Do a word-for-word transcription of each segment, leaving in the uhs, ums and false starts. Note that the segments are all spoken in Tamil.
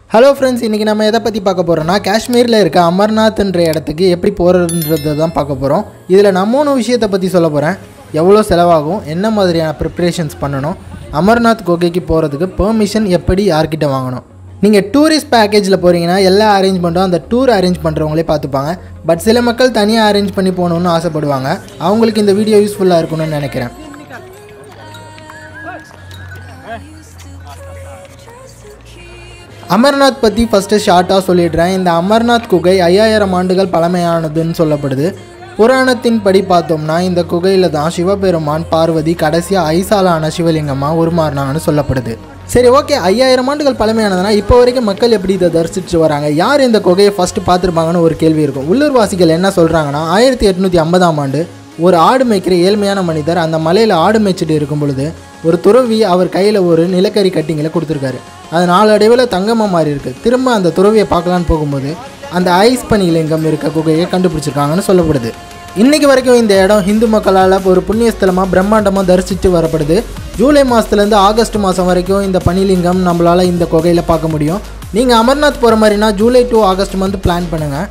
ஹலோ ஃப்ரெண்ட்ஸ், இன்றைக்கி நம்ம எதை பற்றி பார்க்க போகிறோம்னா காஷ்மீரில் இருக்க அமர்நாத்ன்ற இடத்துக்கு எப்படி போகிறதுன்றதை தான் பார்க்க போகிறோம். இதில் நான் மூணு விஷயத்தை பற்றி சொல்ல போகிறேன். எவ்வளோ செலவாகும், என்ன மாதிரியான ப்ரிப்ரேஷன்ஸ் பண்ணணும், அமர்நாத் குகைக்கு போகிறதுக்கு பெர்மிஷன் எப்படி யார்கிட்ட வாங்கணும். நீங்கள் டூரிஸ்ட் பேக்கேஜில் போகிறீங்கன்னா எல்லா அரேஞ்ச்மெண்ட்டும் அந்த டூர் அரேஞ்ச் பண்ணுறவங்களே பார்த்துப்பாங்க. பட் சில மக்கள் தனியாக அரேஞ்ச் பண்ணி போகணுன்னு ஆசைப்படுவாங்க. அவங்களுக்கு இந்த வீடியோ யூஸ்ஃபுல்லாக இருக்கணும்னு நினைக்கிறேன். அமர்நாத் பற்றி ஃபஸ்ட்டு ஷார்ட்டாக சொல்லிடுறேன். இந்த அமர்நாத் குகை ஐயாயிரம் ஆண்டுகள் பழமையானதுன்னு சொல்லப்படுது. புராணத்தின் படி பார்த்தோம்னா இந்த குகையில் தான் சிவபெருமான் பார்வதி கடைசியாக ஐசாலான சிவலிங்கமாக உருமாறினாங்கன்னு சொல்லப்படுது. சரி, ஓகே, ஐயாயிரம் ஆண்டுகள் பழமையானதுனா இப்போ வரைக்கும் மக்கள் எப்படி இதை தரிசிச்சு வராங்க, யார் இந்த குகையை ஃபஸ்ட்டு பார்த்துருப்பாங்கன்னு ஒரு கேள்வி இருக்கும். உள்ளூர்வாசிகள் என்ன சொல்கிறாங்கன்னா, ஆயிரத்தி எட்நூற்றி ஐம்பதாம் ஆண்டு ஒரு ஆடு மேய்க்கிற ஏழ்மையான மனிதர் அந்த மலையில் ஆடு மேய்ச்சிட்டு இருக்கும் பொழுது ஒரு துறவி அவர் கையில் ஒரு நிலக்கரி கட்டிங்களை கொடுத்துருக்காரு. அது நாளடைவில் தங்கமாக மாறி இருக்குது. திரும்ப அந்த துறவியை பார்க்கலான்னு போகும்போது அந்த ஐஸ் பனிலிங்கம் இருக்க குகையை கண்டுபிடிச்சிருக்காங்கன்னு சொல்லப்படுது. இன்றைக்கி வரைக்கும் இந்த இடம் ஹிந்து மக்களால் ஒரு புண்ணியஸ்தலமாக பிரம்மாண்டமாக தரிசித்து வரப்படுது. ஜூலை மாதத்துலேருந்து ஆகஸ்ட் மாதம் வரைக்கும் இந்த பனிலிங்கம் நம்மளால் இந்த குகையில் பார்க்க முடியும். நீங்கள் அமர்நாத் போகிற மாதிரினா July to August month plan பண்ணுங்கள்.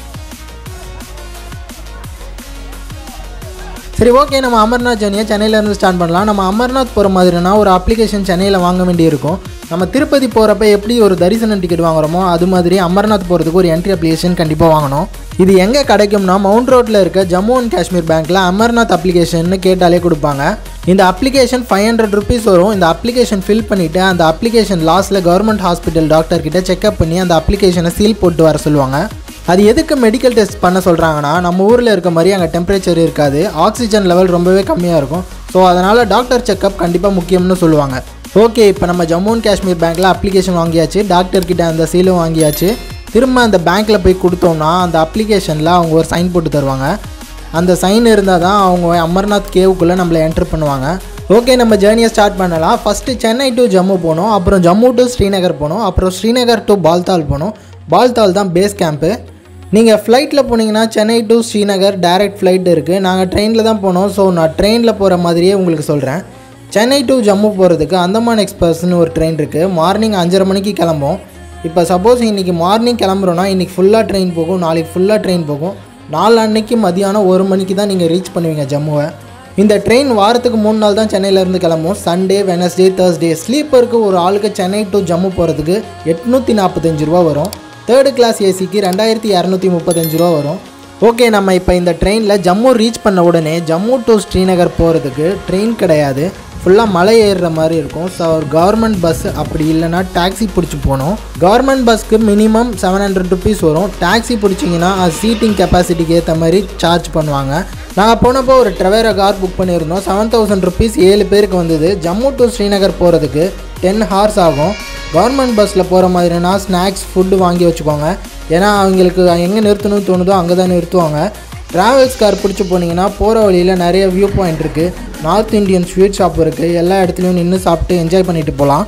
சரி, ஓகே, நம்ம அமர்நாத் ஜர்னியை சென்னையிலேருந்து ஸ்டார்ட் பண்ணலாம். நம்ம அமர்நாத் போகிற மாதிரினா ஒரு அப்ளிகேஷன் சென்னையில் வாங்க வேண்டியிருக்கும். நம்ம திருப்பதி போகிறப்ப எப்படி ஒரு தரிசனம் டிக்கெட் வாங்குறோமோ அது மாதிரி அமர்நாத் போகிறதுக்கு ஒரு என்ட்ரி அப்ளிகேஷன் கண்டிப்பாக வாங்கணும். இது எங்கே கிடைக்கும்னா மவுண்ட் ரோட்டில் இருக்க ஜம்மு அண்ட் காஷ்மீர் பேங்க்கில் அமர்நாத் அப்ளிகேஷன் கேட்டாலே கொடுப்பாங்க. இந்த அப்ளிகேஷன் ஃபைவ் ஹண்ட்ரட் ருபீஸ் வரும். இந்த அப்ளிகேஷன் ஃபில் பண்ணிவிட்டு அந்த அப்ளிகேஷன் லாஸ்ட்டில் கவர்மெண்ட் ஹாஸ்பிட்டல் டாக்டர்கிட்ட செக்அப் பண்ணி அந்த அப்ளிகேஷனை சீல் போட்டு வர சொல்லுவாங்க. அது எதுக்கு மெடிக்கல் டெஸ்ட் பண்ண சொல்கிறாங்கன்னா, நம்ம ஊரில் இருக்க மாதிரி அங்கே டெம்பரேச்சர் இருக்காது, ஆக்சிஜன் லெவல் ரொம்பவே கம்மியாக இருக்கும். ஸோ அதனால் டாக்டர் செக்அப் கண்டிப்பாக முக்கியம்னு சொல்லுவாங்க. ஓகே, இப்போ நம்ம ஜம்மு அண்ட் காஷ்மீர் பேங்க்கில் அப்ளிகேஷன் வாங்கியாச்சு, டாக்டர்கிட்ட அந்த சீலும் வாங்கியாச்சு. திரும்ப அந்த பேங்க்கில் போய் கொடுத்தோம்னா அந்த அப்ளிகேஷனில் அவங்க ஒரு சைன் போட்டு தருவாங்க. அந்த சைன் இருந்தால் தான் அவங்க அமர்நாத் கேவுக்குள்ளே நம்மளை என்ட்ரு பண்ணுவாங்க. ஓகே, நம்ம ஜேர்னியை ஸ்டார்ட் பண்ணலாம். ஃபஸ்ட்டு சென்னை டு ஜம்மு போகணும், அப்புறம் ஜம்மு டு ஸ்ரீநகர் போகணும், அப்புறம் ஸ்ரீநகர் டு பால்தால் போகணும். பால்தால் தான் பேஸ் கேம்ப்பு. நீங்கள் ஃப்ளைட்டில் போனீங்கன்னா Chennai to Srinagar direct flight இருக்குது. நாங்கள் ட்ரெயினில் தான் போனோம். ஸோ நான் ட்ரெயினில் போகிற மாதிரியே உங்களுக்கு சொல்கிறேன். சென்னை டு ஜம்மு போகிறதுக்கு அந்தமான் எக்ஸ்பிரஸ்னு ஒரு ட்ரெயின் இருக்குது. மார்னிங் அஞ்சரை மணிக்கு கிளம்பும். இப்போ சப்போஸ் இன்றைக்கி மார்னிங் கிளம்புறோன்னா இன்றைக்கி ஃபுல்லாக ட்ரெயின் போகும், நாளைக்கு ஃபுல்லாக ட்ரெயின் போகும். நாலு அன்னைக்கு மதியானம் ஒரு மணிக்கு தான் நீங்கள் ரீச் பண்ணுவீங்க ஜம்முவை. இந்த ட்ரெயின் வாரத்துக்கு மூணு நாள் தான் சென்னையிலேருந்து கிளம்பும். Sunday, Wednesday, Thursday. ஸ்லீப்பருக்கு ஒரு ஆளுக்கு சென்னை டு ஜம்மு போகிறதுக்கு எட்நூற்றி நாற்பத்தஞ்சு ரூபா வரும். தேர்டு கிளாஸ் ஏசிக்கு ரெண்டாயிரத்தி இரநூத்தி முப்பத்தஞ்சு ரூபா வரும். ஓகே, நம்ம இப்போ இந்த ட்ரெயினில் ஜம்மு ரீச் பண்ண உடனே ஜம்மு டு ஸ்ரீநகர் போகிறதுக்கு ட்ரெயின் கிடையாது, ஃபுல்லாக மலை ஏறுற மாதிரி இருக்கும். ஸோ ஒரு கவர்மெண்ட் பஸ் அப்படி இல்லைனா டாக்ஸி பிடிச்சி போகணும். கவர்மெண்ட் பஸ்க்கு மினிமம் செவன் ஹண்ட்ரட் ருபீஸ் வரும். டாக்ஸி பிடிச்சிங்கன்னா அது சீட்டிங் கெப்பாசிட்டிக்கு ஏற்ற மாதிரி சார்ஜ் பண்ணுவாங்க. நாங்கள் போனப்போ ஒரு ட்ரெவேரா கார் புக் பண்ணியிருந்தோம். செவன் தௌசண்ட் ருபீஸ் ஏழு பேருக்கு வந்தது. ஜம்மு டு ஸ்ரீநகர் போகிறதுக்கு டென் ஹார்ஸ் ஆகும். கவர்மெண்ட் பஸ்ஸில் போகிற மாதிரினா ஸ்நாக்ஸ் ஃபுட்டு வாங்கி வச்சுக்கோங்க. ஏன்னா அவங்களுக்கு எங்கே நிறுத்தணும்னு தோணுதோ அங்கே தான் நிறுத்துவாங்க. ட்ராவல்ஸ் கார் பிடிச்சி போனீங்கன்னா போகிற வழியில் நிறைய வியூ பாயிண்ட் இருக்குது. நார்த் இந்தியன் ஸ்வீட் ஷாப் இருக்குது. எல்லா இடத்துலையும் நின்று சாப்பிட்டு என்ஜாய் பண்ணிட்டு போகலாம்.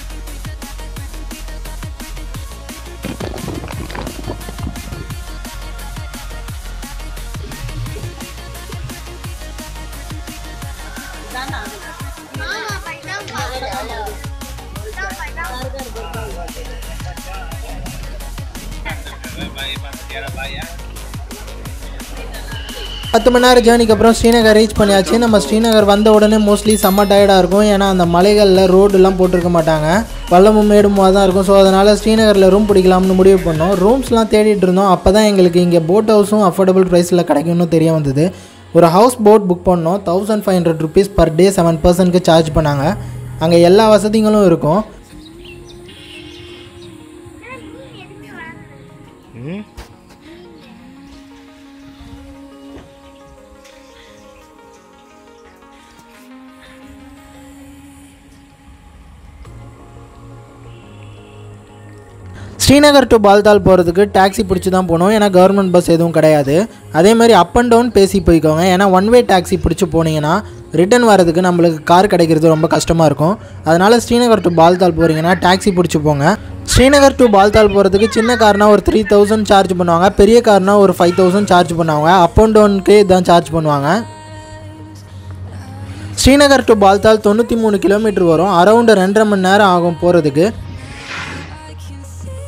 பத்து மணி நேரம் ஜேர்னிக்கு அப்புறம் ஸ்ரீநகர் ரீச் பண்ணியாச்சு. நம்ம ஸ்ரீநகர் வந்த உடனே மோஸ்ட்லி செம்ம டயர்டாக இருக்கும். ஏன்னா அந்த மலைகளில் ரோடுலாம் போட்டிருக்க மாட்டாங்க, பள்ளமும் மேடுமாக தான் இருக்கும். ஸோ அதனால் ஸ்ரீநகரில் ரூம் பிடிக்கலாம்னு முடிவு பண்ணோம். ரூம்ஸ்லாம் தேடிட்டு இருந்தோம். அப்போ தான் எங்களுக்கு இங்கே போட் ஹவுஸும் அஃபோர்டபுள் ப்ரைஸில் கிடைக்கும்னு தெரிய வந்தது. ஒரு ஹவுஸ் போட் புக் பண்ணோம். Thousand five hundred rupees per day seven பர்சனுக்கு சார்ஜ் பண்ணாங்க. அங்கே எல்லா வசதிகளும் இருக்கும். ஸ்ரீநகர் டு பால்தால் போகிறதுக்கு டாக்ஸி பிடிச்சி தான் போகணும். ஏன்னா கவர்மெண்ட் பஸ் எதுவும் கிடையாது. அதே மாதிரி அப் அண்ட் டவுன் பேசி போய்க்கோங்க. ஏன்னா ஒன் வே டாக்ஸி பிடிச்சி போனீங்கன்னா ரிட்டன் வரதுக்கு நம்மளுக்கு கார் கிடைக்கிறது ரொம்ப கஷ்டமாக இருக்கும். அதனால் ஸ்ரீநகர் டு பால்தால் போகிறீங்கன்னா டாக்ஸி பிடிச்சி போங்க. ஸ்ரீநகர் டு பால்தால் போகிறதுக்கு சின்ன கார்னால் ஒரு த்ரீ தௌசண்ட் சார்ஜ் பண்ணுவாங்க, பெரிய கார்னால் ஒரு ஃபைவ் தௌசண்ட் சார்ஜ் பண்ணுவாங்க. அப் அண்ட் டவுனுக்கு இதான் சார்ஜ் பண்ணுவாங்க. ஸ்ரீநகர் டு பால்தால் தொண்ணூற்றி மூணு கிலோமீட்டர் வரும். அரௌண்டு ரெண்டரை மணி நேரம் ஆகும் போகிறதுக்கு.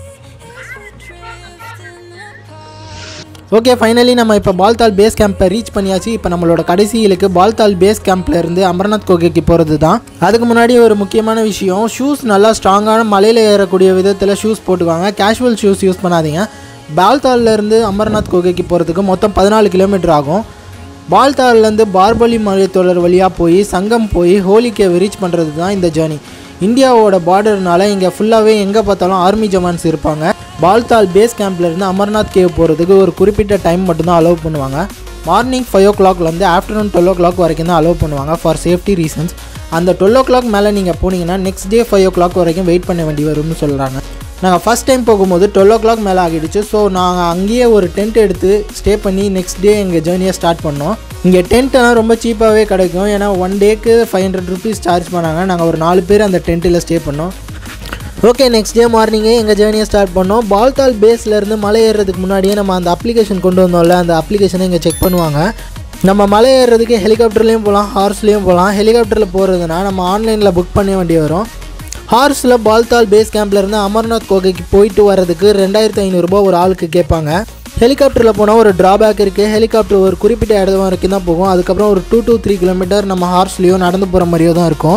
ஓகே, ஃபைனலி நம்ம இப்போ பால்தால் பேஸ் கேம்பை ரீச் பண்ணியாச்சு. இப்போ நம்மளோட கடைசி இலக்கு பால்தால் பேஸ் கேம்ப்லேருந்து அமர்நாத் குகைக்கு போகிறது தான். அதுக்கு முன்னாடி ஒரு முக்கியமான விஷயம், ஷூஸ் நல்லா ஸ்ட்ராங்கான மலையில் ஏறக்கூடிய விதத்தில் ஷூஸ் போட்டுக்குவாங்க. கேஷுவல் ஷூஸ் யூஸ் பண்ணாதீங்க. பால்தால்லேருந்து அமர்நாத் குகைக்கு போகிறதுக்கு மொத்தம் பதினாலு கிலோமீட்டர் ஆகும். பால்தால்லேருந்து பார்பலி மலைத்தொடர் வழியாக போய் சங்கம் போய் ஹோலி கேவ் ரீச் பண்ணுறது தான் இந்த ஜேர்னி. இந்தியாவோட பார்டர்னால இங்கே ஃபுல்லாகவே எங்கே பார்த்தாலும் ஆர்மி ஜவான்ஸ் இருப்பாங்க. பால்தால் பேஸ் கேம்ப்லேருந்து அமர்நாத் கேவ் போகிறதுக்கு ஒரு குறிப்பிட்ட டைம் மட்டும்தான் அலோவ் பண்ணுவாங்க. மார்னிங் ஃபைவ் ஓ கிளாக்லேருந்து ஆஃப்டர்நூன் டுவெல் ஓ கிளாக் வரைக்கும் தான் அலோவ் பண்ணுவாங்க ஃபார் சேஃப்டி ரீசன்ஸ். அந்த டுவெல் ஓ கிளாக் மேலே நீங்கள் போனீங்கன்னா next day five o'clock வரைக்கும் வெயிட் பண்ண வேண்டி வரும்னு சொல்கிறாங்க. நாங்கள் ஃபஸ்ட் டைம் போகும்போது டுவெல் ஓ கிளாக் மேலே ஆகிடுச்சு. ஸோ நாங்கள் அங்கேயே ஒரு டென்ட் எடுத்து ஸ்டே பண்ணி நெக்ஸ்ட் டே எங்கள் ஜேர்னியை ஸ்டார்ட் பண்ணோம். இங்கே டென்ட்டெல்லாம் ரொம்ப சீப்பாகவே கிடைக்கும். ஏன்னா ஒன் டேக்கு ஃபைவ் ஹண்ட்ரட் ருபீஸ் சார்ஜ் பண்ணாங்க. நாங்கள் ஒரு நாலு பேர் அந்த டென்ட்டில் ஸ்டே பண்ணோம். ஓகே, நெக்ஸ்ட் டே மார்னிங்கே எங்கள் ஜேர்னியை ஸ்டார்ட் பண்ணோம். பால்தால் பேஸ்லேருந்து மலை ஏறுறதுக்கு முன்னாடியே நம்ம அந்த அப்ளிகேஷன் கொண்டு வந்தோம்ல, அந்த அப்ளிகேஷனை இங்கே செக் பண்ணுவாங்க. நம்ம மலை ஏறுறதுக்கு ஹெலிகாப்டர்லேயும் போகலாம், ஹார்ஸ்லேயும் போகலாம். ஹெலிகாப்டரில் போகிறதுனா நம்ம ஆன்லைனில் புக் பண்ண வேண்டி வரும். ஹார்ஸில் பால்தால் பேஸ் கேம்ப்லேருந்து அமர்நாத் குகைக்கு போயிட்டு வர்றதுக்கு ரெண்டாயிரத்து ஐநூறுரூபா ஒரு ஆளுக்கு கேட்பாங்க. ஹெலிகாப்டரில் போனால் ஒரு ட்ராபேக் இருக்குது. ஹெலிகாப்டர் ஒரு குறிப்பிட்ட இடம் வரைக்கும் தான் போகும். அதுக்கப்புறம் ஒரு டூ டூ த்ரீ கிலோமீட்டர் நம்ம ஹார்ஸ்லேயோ நடந்து போகிற மாதிரியோ தான் இருக்கும்.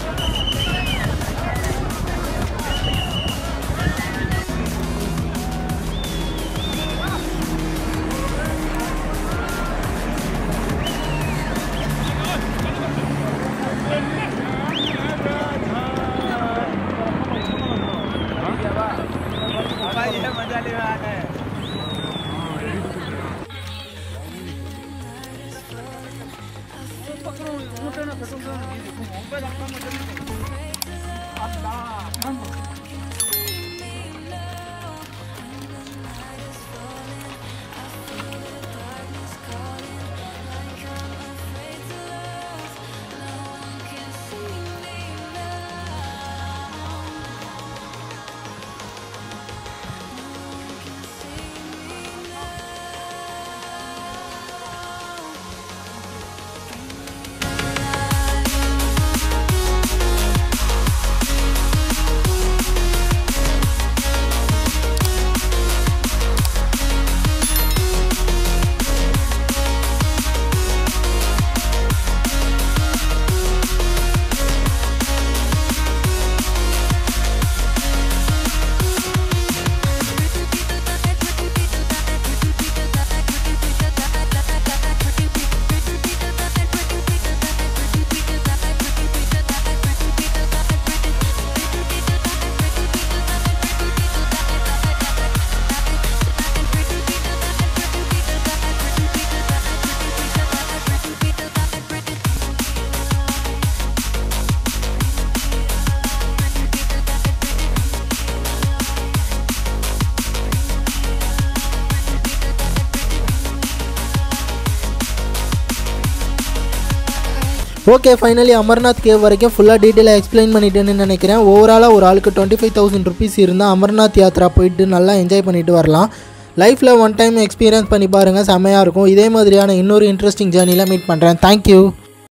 ஓகே, ஃபைனலி அமர்நாத் கேவ் வரைக்கும் ஃபுல்லாக டீட்டெயிலாக எக்ஸ்பிளைன் பண்ணிட்டேன்னு நினைக்கிறேன். ஓவராலாக ஒரு ஆளுக்கு டுவெண்ட்டி ஃபைவ் தௌசண்ட் ருபீஸ் இருந்தால் அமர்நாத் யாத்ரா போயிட்டு நல்லா என்ஜாய் பண்ணிட்டு வரலாம். லைஃப்பில் ஒன் டைம் எக்ஸ்பீரியன்ஸ் பண்ணி பாருங்கள், செம்மையாக இருக்கும். இதே மாதிரியான இன்னொரு இன்ட்ரெஸ்டிங் ஜேர்னியில் மீட் பண்ணுறேன். தேங்க்யூ.